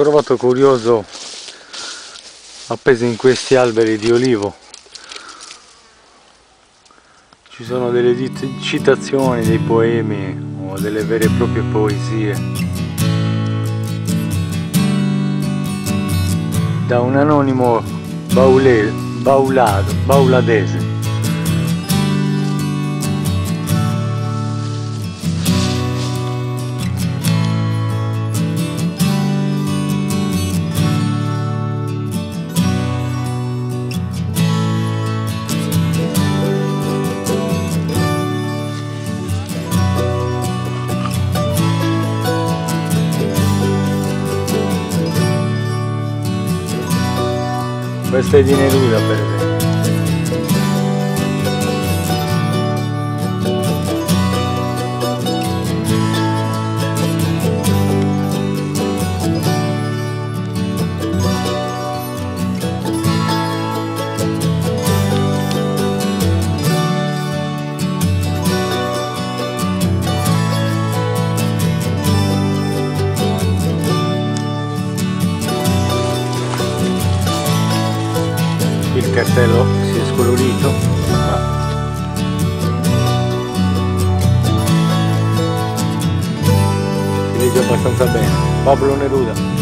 trovato curioso, appesi in questi alberi di olivo ci sono delle citazioni dei poemi o delle vere e proprie poesie da un anonimo bauladese. Questa è di Neruda, per esempio. Il cartello si è scolorito, ma si legge abbastanza bene. Pablo Neruda.